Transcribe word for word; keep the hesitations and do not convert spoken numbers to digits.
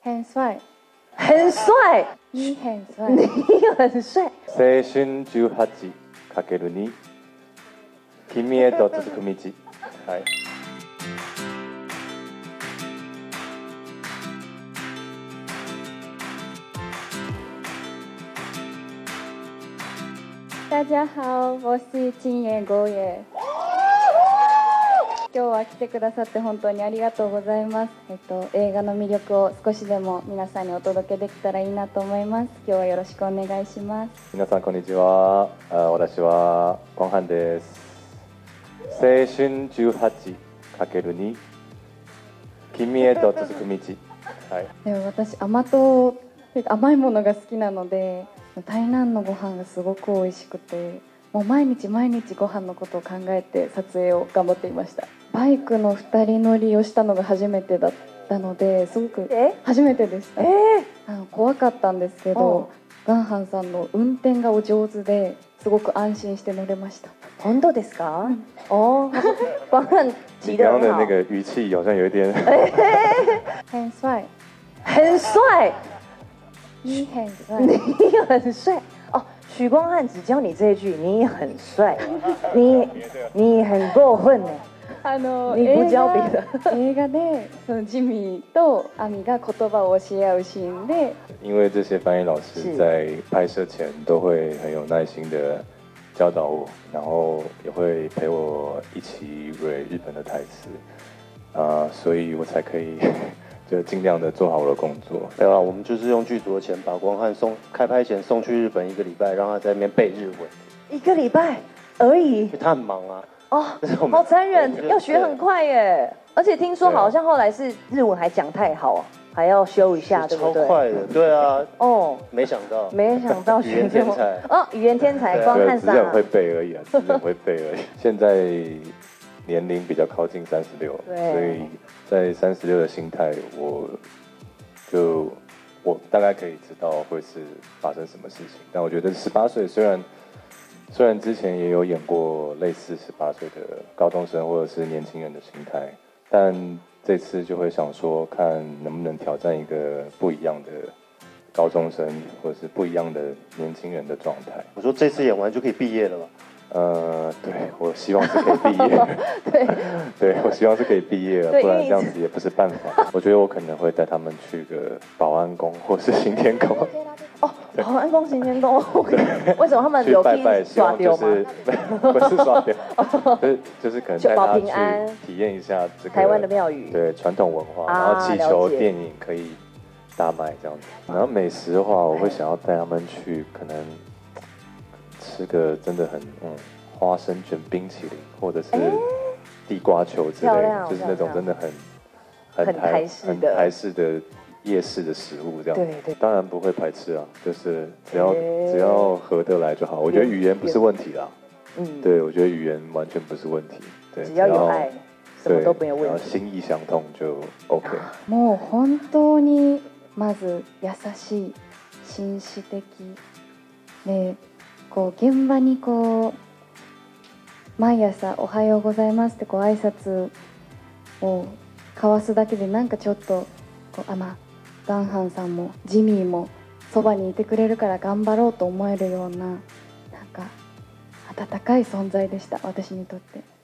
很帅， 很帅， 你很帅， 你很帅。 青春じゅうはちかけるに君へと続く道。はい。 大家好，我是金野ゴエ。今日は来てくださって本当にありがとうございます。えっと映画の魅力を少しでも皆さんにお届けできたらいいなと思います。今日はよろしくお願いします。 皆さんこんにちは。あ、私は光範です。青春じゅうはちかけるに君へと続く道。はい。 でも私甘党っていうか甘いものが好きなので、台南のご飯がすごく美味しくて、もう毎日毎日ご飯のことを考えて撮影を頑張っていました。バイクのふたり乗りをしたのが初めてだったので、すごく初めてでした。 えあの怖かったんですけど、ガンハンさんの運転がお上手ですごく安心して乗れました。 本当ですか？哦，他说光汉骑你得很好刚刚的那，个语气好像有一点。 很帅， 很帅， 你很帅， 你很帅。哦，许光汉只教你这一句，你很帅，你你很过分呢。 あの你不教别的映画でそのジミーとアミが言葉を教え合うシーンで、 因为这些翻译老师是在拍摄前都会很有耐心的教导我，然后也会陪我一起蕊日本的台词，啊、所以我才可以就尽量的做好我的工作。 对啊，我们就是用剧组的钱把光汉送开拍前送去日本一个礼拜，让他在那边背日文， 一个礼拜而已因为他很忙啊。 哦这是我，们好残忍对， 要学很快耶。而且听说好像后来是日文还讲太好，还要修一下，对不对？ 超快的，对啊， 哦， 没想到， 没想到语言学这么天才哦，语言天才对啊对， 光汉桑只是很会背而已啊，只是很会背而已。现在年龄比较靠近三十六， 对所以在三十六的心态，我就我大概可以知道会是发生什么事情。但我觉得十八岁虽然虽然之前也有演过类似十八岁的高中生或者是年轻人的心态，但这次就会想说，看能不能挑战一个不一样的高中生或者是不一样的年轻人的状态。 我说这次演完就可以毕业了吧？ 呃，对，我希望是可以毕业。 对， 对，我希望是可以毕业了， 对不然因为这样子也不是办法。我觉得我可能会带他们去个保安宫或是行天宫， 哦，保安宫行天宫，为什么他们有去去拜拜，希望就耍丢吗？ 是不是刷掉，就是就是可能就保带他平安去体验一下这个台湾的庙宇， 对传统文化， 啊然后祈求了解电影可以大卖这样子。然后美食的话，我会想要带他们去可能吃个真的很嗯花生卷冰淇淋，或者是地瓜球之类的， 漂亮就是那种漂亮真的很很台式的很台式的夜市的食物这样。 对对当然不会排斥啊，就是只要诶只要合得来就好。我觉得语言不是问题啦， 嗯， 对我觉得语言完全不是问题，对， 只要有爱，什么对， 都没有然后问题。 心意相通就 OK。 もう本当にまず優しい、紳士的で、こう現場にこう毎朝おはようございますってこう挨拶を交わすだけでなんかちょっとこうあまあガンハンさんもジミーもそばにいてくれるから頑張ろうと思えるようななんか温かい存在でした、私にとって。